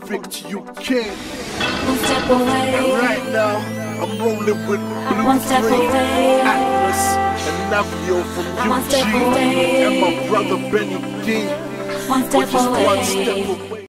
convict, you can't. One step away. And right now, I'm rolling with Blue One step 3, away. Atlas, and Navio from One step UG, away. and my brother Benny D. One We're step just one away. step away.